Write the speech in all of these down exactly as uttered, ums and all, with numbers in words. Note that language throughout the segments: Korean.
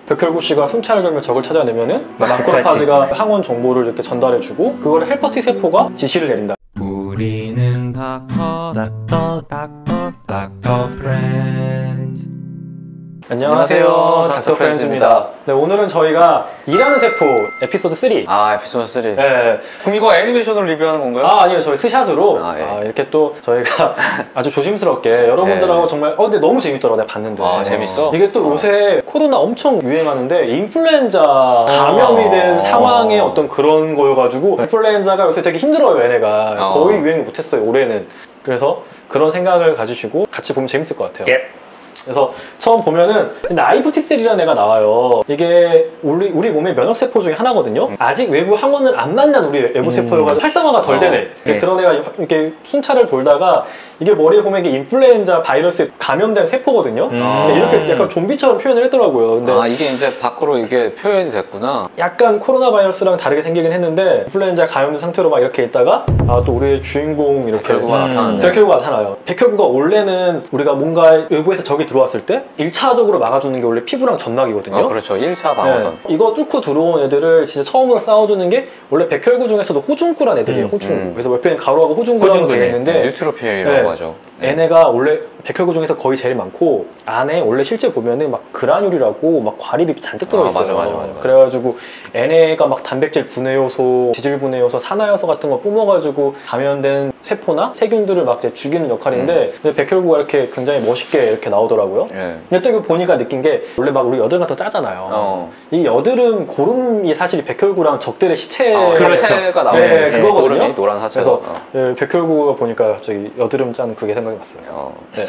백혈구 씨가 순찰을 돌며 적을 찾아내면은 마크로파지가 항원 정보를 이렇게 전달해주고 그거를 헬퍼 T세포가 지시를 내린다. 우리는 닥터 닥터 닥터 닥터 프렌즈. 안녕하세요, 안녕하세요. 닥터 닥터 프렌즈입니다. 네, 오늘은 저희가 일하는 세포 에피소드 쓰리. 아, 에피소드 쓰리. 네. 그럼 이거 애니메이션으로 리뷰하는 건가요? 아, 아니요. 저희 스샷으로 아, 예. 아, 이렇게 또 저희가 아주 조심스럽게 여러분들하고 네. 정말 어 근데 너무 재밌더라고 내가 봤는데. 아, 재밌어? 이게 또 어. 요새 코로나 엄청 유행하는데 인플루엔자 감염이 된 어. 상황의 어떤 그런 거여가지고 인플루엔자가 요새 되게 힘들어요 얘네가. 어. 거의 유행을 못했어요 올해는. 그래서 그런 생각을 가지시고 같이 보면 재밌을 것 같아요. 예. 그래서 처음 보면은 나이브 T셀이라는 애가 나와요. 이게 우리 우리 몸의 면역세포 중에 하나거든요. 음. 아직 외부 항원을 안 만난 우리 외부세포여가지고 활성화가 덜 되네. 어, 이제 네. 그런 애가 이렇게 순찰을 돌다가 이게 머리에 보면 이게 인플루엔자 바이러스에 감염된 세포거든요. 음. 이렇게 약간 좀비처럼 표현을 했더라고요. 근데 아, 이게 이제 밖으로 이게 표현이 됐구나. 약간 코로나 바이러스랑 다르게 생기긴 했는데 인플루엔자 감염된 상태로 막 이렇게 있다가 아, 또 우리의 주인공 이렇게 백혈구가 나타나네. 백혈구가 나타나요. 백혈구가 원래는 우리가 뭔가 외부에서 적이 들어왔을 때 일 차적으로 막아주는 게 원래 피부랑 점막이거든요. 어, 그렇죠. 일 차 방어선. 네. 이거 뚫고 들어온 애들을 진짜 처음으로 싸워주는 게 원래 백혈구 중에서도 호중구란 애들이에요. 음, 호중구. 음. 그래서 옆에는 가로하고 호중구라고 호중구네. 되어 있는데 네, 뉴트로필이라고 네. 하죠. 얘네가 원래 백혈구 중에서 거의 제일 많고 안에 원래 실제 보면은 막 그라뇰이라고 막 과립이 잔뜩 들어있어요. 아, 맞아, 맞아, 맞아, 맞아. 그래가지고 얘네가 막 단백질 분해 요소, 지질 분해 요소, 산화 요소 같은 거 뿜어가지고 감염된 세포나 세균들을 막 이제 죽이는 역할인데 음. 근데 백혈구가 이렇게 굉장히 멋있게 이렇게 나오더라고요. 예. 근데 또 이거 보니까 느낀 게 원래 막 우리 여드름 같은 거 짜잖아요. 어. 이 여드름 고름이 사실 백혈구랑 적들의 시체 아, 그렇죠. 사체가 나오는 네, 게 그거거든요. 노란이 노란 사체. 그래서 어. 예, 백혈구가 보니까 갑자기 여드름 짠 그게 생각이 났어요. 어. 네.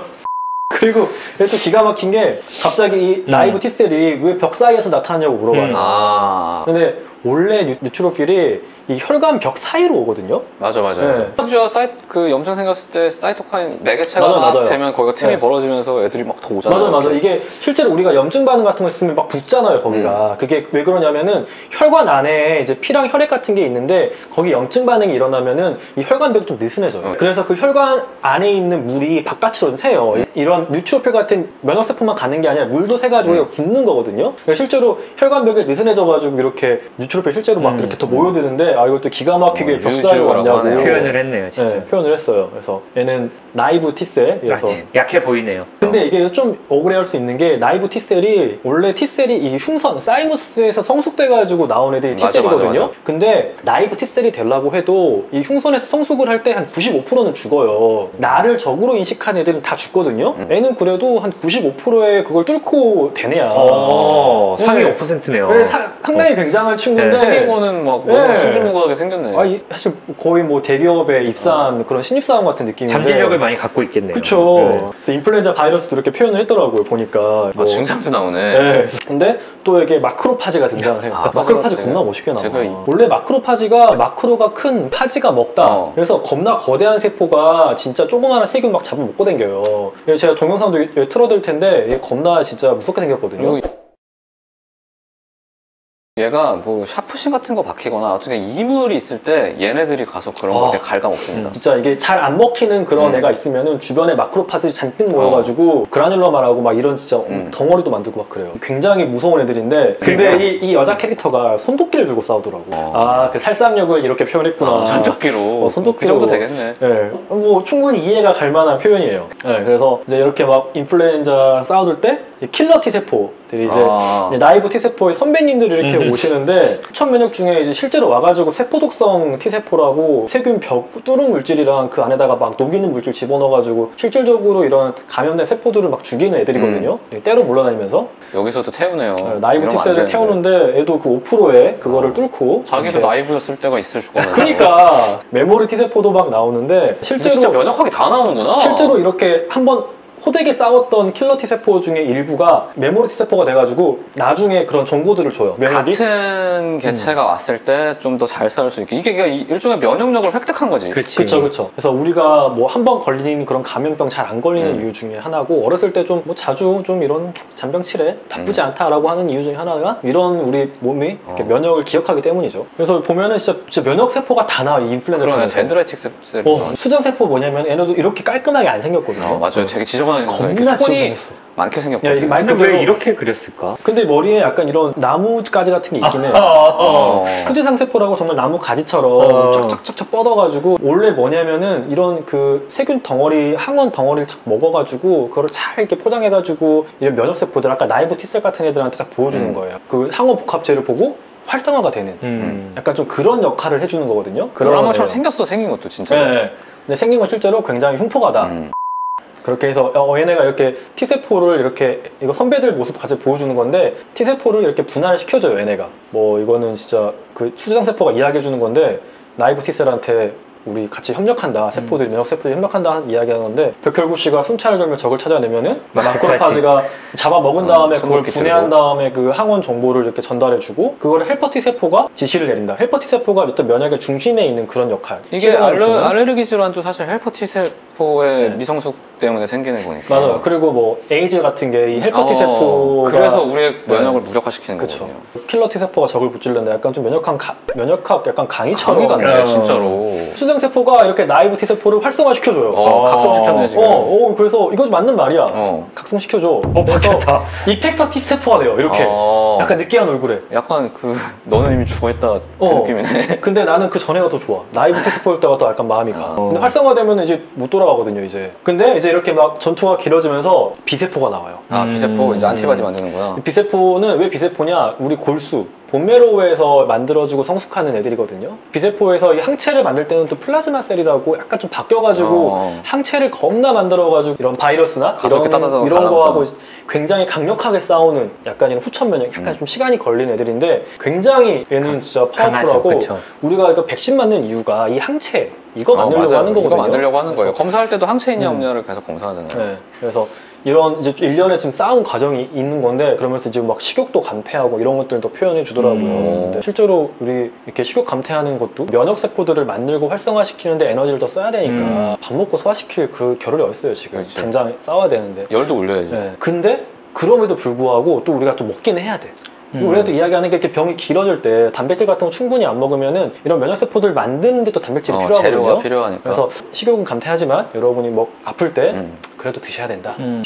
그리고 또 기가 막힌 게 갑자기 이 나이브 T셀이 왜 벽 사이에서 나타나냐고 물어봐요. 음. 아. 근데 원래 뉴, 뉴트로필이 이 혈관 벽 사이로 오거든요. 맞아, 맞아. 네. 심지어 사이 그 염증 생겼을 때 사이토카인 매개체가 맞아요, 막 맞아요. 되면 거기가 틈이 네. 벌어지면서 애들이 막 더 오잖아요. 맞아요, 맞아요. 이렇게. 이게 실제로 우리가 염증 반응 같은 거 있으면 막 붓잖아요, 거기가. 그게 왜 그러냐면은 혈관 안에 이제 피랑 혈액 같은 게 있는데 거기 염증 반응이 일어나면은 이 혈관벽이 좀 느슨해져요. 어. 그래서 그 혈관 안에 있는 물이 바깥으로 새요. 음. 이런 뉴트로필 같은 면역세포만 가는 게 아니라 물도 새가지고 음. 굳는 거거든요. 그러니까 실제로 혈관벽이 느슨해져가지고 이렇게 뉴트로필 실제로 막 음. 이렇게 더 모여드는데 아, 이것도 기가 막히게 어, 벽 사이로 유주라고 왔냐고. 하네요. 표현을 했네요, 진짜. 네, 표현을 했어요. 그래서 얘는 나이브 T셀. 그래서 아, 약해 보이네요. 근데 이게 좀 억울해할 수 있는 게 나이브 T셀이 원래 T셀이 이 흉선, 사이무스에서 성숙돼가지고 나온 애들이 맞아, T셀이거든요. 맞아, 맞아. 근데 나이브 T셀이 되려고 해도 이 흉선에서 성숙을 할 때 한 구십오 퍼센트는 죽어요. 나를 적으로 인식한 애들은 다 죽거든요. 음. 애는 그래도 한 구십오 퍼센트의 그걸 뚫고 되네야. 어, 네. 상위 오 퍼센트네요. 그래, 사- 상당히 굉장한 친구인데 생긴 거는 막 네. 너무 순진무구하게 생겼네. 아, 이- 사실 거의 뭐 대기업에 입사한 그런 신입사원 같은 느낌인데 잠재력을 많이 갖고 있겠네요. 그쵸. 네. 그래서 인플루엔자 바이러스도 이렇게 표현을 했더라고요, 보니까. 아, 증상도 나오네. 네. 근데 또 이게 마크로파지가 등장을 해요. 아, 마크로파지 제가- 겁나 멋있게 나와. 제가 이- 원래 마크로파지가 마크로가 큰 파지가 먹다. 어. 그래서 겁나 거대한 세포가 진짜 조그마한 세균 막 잡아 먹고 댕겨요. 제가 동영상도 여기 틀어드릴 텐데 이게 겁나 진짜 무섭게 생겼거든요. 그리고 얘가 뭐 샤프신 같은 거 박히거나 어떻게 이물이 있을 때 얘네들이 가서 그런 걸 아. 되게 갉아먹습니다. 진짜 이게 잘 안 먹히는 그런 음. 애가 있으면은 주변에 마크로파지 잔뜩 모여가지고 그라뇰러만하고 막 이런 진짜 음. 덩어리도 만들고 막 그래요. 굉장히 무서운 애들인데 근데 이, 이 여자 캐릭터가 손도끼를 들고 싸우더라고. 어. 아, 그 살상력을 이렇게 표현했구나. 아, 손도끼로. 어, 손도끼로. 그 정도 되겠네. 네, 뭐 충분히 이해가 갈 만한 표현이에요. 네, 그래서 이제 이렇게 막 인플루엔자랑 싸워둘 때 킬러 T 세포들이 이제 아. 나이브 T 세포의 선배님들이 이렇게 음. 오시는데 추천 면역 중에 이제 실제로 와가지고 세포독성 T 세포라고 세균 벽 뚫은 물질이랑 그 안에다가 막 녹이는 물질 집어넣어가지고 실질적으로 이런 감염된 세포들을 막 죽이는 애들이거든요. 때로 물러다니면서 여기서도 태우네요. 네, 나이브 이러면 T 안 셀을 되는데. 태우는데 얘도 그 오 퍼센트에 그거를 어. 뚫고 자기도 이렇게. 나이브였을 때가 있을 거예요. 그러니까 메모리 T 세포도 막 나오는데 실제로 진짜 면역학이 다 나오는구나. 실제로 이렇게 한번 호되게 싸웠던 킬러 T세포 중에 일부가 메모리 T세포가 돼가지고 나중에 그런 정보들을 줘요. 면역이. 같은 개체가 왔을 때 좀 더 잘 싸울 수 있게 이게 그냥 일종의 면역력을 획득한 거지. 그치. 그쵸, 그쵸. 그래서 우리가 뭐 한 번 걸린 그런 감염병 잘 안 걸리는 음. 이유 중에 하나고 어렸을 때 좀 뭐 자주 좀 이런 잔병 치레 나쁘지 음. 않다라고 하는 이유 중에 하나가 이런 우리 몸이 이렇게 어. 면역을 기억하기 때문이죠. 그래서 보면은 진짜, 진짜 면역 세포가 다 나와 이 인플루엔자 그러네. 편에서. 덴드라이틱 셀. 어, 수정 세포 뭐냐면 얘네도 이렇게 깔끔하게 안 생겼거든요. 어, 맞아요. 되게 지저분해 저번에 겁나 손이 지저분했어. 많게 야, 생겼거든요. 이게 말 근데 왜 그대로- 이렇게 그렸을까? 근데 머리에 약간 이런 나무 가지 같은 게 있긴 해요. 어. 후지상세포라고 정말 나무 가지처럼 어. 쫙쫙쫙쫙 뻗어가지고 원래 뭐냐면은 이런 그 세균 덩어리, 항원 덩어리를 착 먹어가지고 그거를 잘 이렇게 포장해가지고 이런 면역세포들 아까 나이브 T셀 같은 애들한테 딱 보여주는 음. 거예요. 그 항원 복합체를 보고 활성화가 되는 음. 약간 좀 그런 역할을 해주는 거거든요. 드라마처럼 애예요. 생겼어, 생긴 것도 진짜. 네, 네. 근데 생긴 건 실제로 굉장히 흉포가다. 음. 그렇게 해서 어, 얘네가 이렇게 T세포를 이렇게 이거 선배들 모습 같이 보여주는 건데 T세포를 이렇게 분할을 시켜줘요 얘네가. 뭐 이거는 진짜 그 수지상세포가 이야기해주는 건데 나이브 T셀한테 우리 같이 협력한다, 세포들이 면역세포들이 협력한다 하는 이야기하는 건데 백혈구 씨가 순찰을 돌며 적을 찾아내면은 마크로파지가 잡아먹은 다음에 어, 그걸 손목이 분해한 들고. 다음에 그 항원 정보를 이렇게 전달해주고 그거를 헬퍼 T세포가 지시를 내린다. 헬퍼 T세포가 어떤 면역의 중심에 있는 그런 역할. 이게 시그널을 알레, 주는. 알레르기 질환도 사실 헬퍼 T세포의 네. 미성숙 때문에 생기는 거니까. 맞아요. 그리고 뭐 에이즈 같은 게 이 헬퍼 어, T세포가 그래서 우리의 면역을 네. 무력화시키는 그쵸. 거거든요. 킬러 T세포가 적을 붙질는데 약간 좀 면역학, 가- 면역학 약간 강의처럼 강의 같네, 어. 진짜로. 수정세포가 이렇게 나이브 T세포를 활성화시켜줘요. 어, 각성시켰네, 지금. 어, 어, 그래서 이거 맞는 말이야. 어. 각성시켜줘. 어, 그래서 바뀌었다. 이펙터 T세포가 돼요. 이렇게. 어. 약간 느끼한 얼굴에. 약간 그, 너는 이미 죽어있다 그 어. 느낌이네. 근데 나는 그 전에가 더 좋아. 나이브 T세포일 때가 더 약간 마음이 가. 어. 근데 활성화되면 이제 못 돌아가거든요, 이제. 근데 이제 이렇게 막 전투가 길어지면서 B세포가 나와요. 아, 음. 비세포 이제 안티바디 만드는구나. 이 B세포는 왜 B세포냐? 우리 골수, 본메로우에서 만들어주고 성숙하는 애들이거든요. B세포에서 이 항체를 만들 때는 또 플라즈마 셀이라고 약간 좀 바뀌어가지고 어. 항체를 겁나 만들어가지고 이런 바이러스나 가볍게 이런, 따다다가 이런 거하고 달라붙잖아. 굉장히 강력하게 싸우는 약간 이런 후천 면역, 약간 음. 좀 시간이 걸리는 애들인데 굉장히 얘는 진짜 강하죠, 파워풀하고 그쵸. 우리가 이거 백신 맞는 이유가 이 항체 이거 만들려고 어, 맞아요. 하는 거거든요. 이거 만들려고 하는 거예요. 그래서 검사할 때도 항체 있냐 음. 없냐를 계속 검사하잖아요. 네, 그래서 이런 이제 일련의 지금 싸움 과정이 있는 건데 그러면서 지금 막 식욕도 감퇴하고 이런 것들도 표현해 주더라고요. 음. 근데 실제로 우리 이렇게 식욕 감퇴하는 것도 면역 세포들을 만들고 활성화시키는데 에너지를 더 써야 되니까 음. 밥 먹고 소화시킬 그 겨를이 어딨어요 지금. 그렇죠. 당장 싸워야 되는데. 열도 올려야지. 네. 근데 그럼에도 불구하고 또 우리가 또 먹기는 해야 돼. 음. 우리가 또 이야기하는 게 이렇게 병이 길어질 때 단백질 같은 거 충분히 안 먹으면은 이런 면역 세포들 만드는데 또 단백질이 어, 필요하거든요. 재료가 필요하니까. 그래서 식욕은 감퇴하지만 여러분이 뭐 아플 때 음. 그래도 드셔야 된다. 음.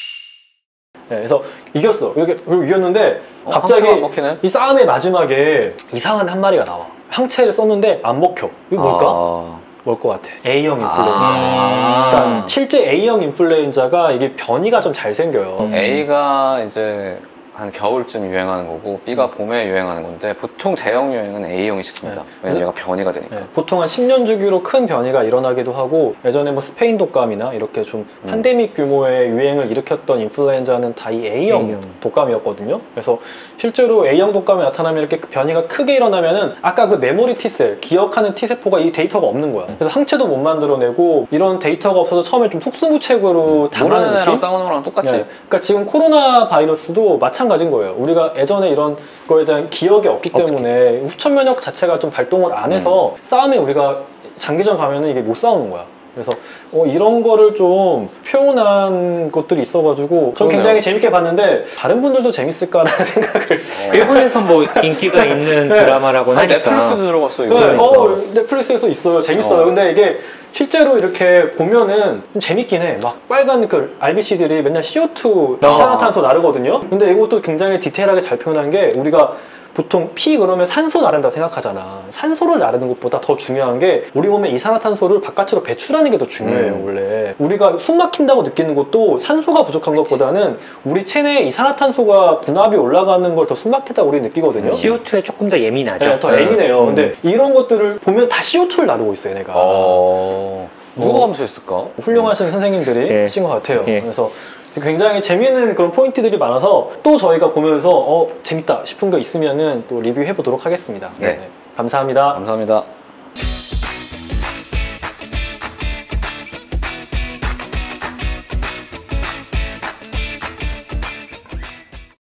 네, 그래서 이겼어. 이렇게 그리고 이겼는데 어, 갑자기 항체가 먹히네. 이 싸움의 마지막에 이상한 한 마리가 나와. 항체를 썼는데 안 먹혀. 이거 뭘까? 아. 뭘 것 같아? A형 인플루엔자. 아. 그러니까 실제 A형 인플루엔자가 이게 변이가 좀 잘 생겨요. 음. A가 이제 한 겨울쯤 유행하는 거고 B가 봄에 유행하는 건데 보통 대형 유행은 A형이 시킵니다. 네. 왜냐면 얘가 변이가 되니까. 네, 보통 한 십 년 주기로 큰 변이가 일어나기도 하고 예전에 뭐 스페인 독감이나 이렇게 좀 음. 팬데믹 규모의 유행을 일으켰던 인플루엔자는 다 이 A형 A형. 독감이었거든요. 그래서 실제로 A형 독감이 나타나면 이렇게 변이가 크게 일어나면은 아까 그 메모리 T셀, 기억하는 T세포가 이 데이터가 없는 거야. 그래서 항체도 못 만들어내고 이런 데이터가 없어서 처음에 좀 속수무책으로 당하는 모르는 애랑 느낌? 싸우는 거랑 똑같지. 네. 그러니까 지금 코로나 바이러스도 마찬가지인 거예요. 우리가 예전에 이런 거에 대한 기억이 없기 때문에 후천 면역 자체가 좀 발동을 안 해서 음. 싸움에 우리가 장기전 가면은 이게 못 싸우는 거야. 그래서 어, 이런 거를 좀 표현한 것들이 있어가지고 전 그러네요. 굉장히 재밌게 봤는데 다른 분들도 재밌을까라는 생각을 어. 일본에서 뭐 인기가 있는 네. 드라마라고 아니, 하니까. 넷플릭스도 들어갔어 이거. 네, 그러니까. 어, 넷플릭스에서 있어요. 재밌어요. 어. 근데 이게 실제로 이렇게 보면은 좀 재밌긴 해. 막 빨간 그 알비씨들이 맨날 씨오투 어. 이산화탄소 나르거든요. 근데 이것도 굉장히 디테일하게 잘 표현한 게 우리가 보통 피 그러면 산소 나른다고 생각하잖아. 산소를 나르는 것보다 더 중요한 게 우리 몸에 이산화탄소를 바깥으로 배출하는 게 더 중요해요. 음. 원래 우리가 숨 막힌다고 느끼는 것도 산소가 부족한 것보다는 우리 체내에 이산화탄소가 분압이 올라가는 걸 더 숨 막히다고 우리 느끼거든요. 씨오투에 조금 더 예민하죠. 네, 더 예민해요. 음. 근데 이런 것들을 보면 다 씨오투를 나르고 있어요, 얘가. 어. 누가 어. 감수했을까? 훌륭하신 선생님들이 예. 하신 것 같아요. 예. 그래서 굉장히 재미있는 그런 포인트들이 많아서 또 저희가 보면서 어, 재밌다 싶은 거 있으면은 또 리뷰해 보도록 하겠습니다. 네. 감사합니다. 감사합니다.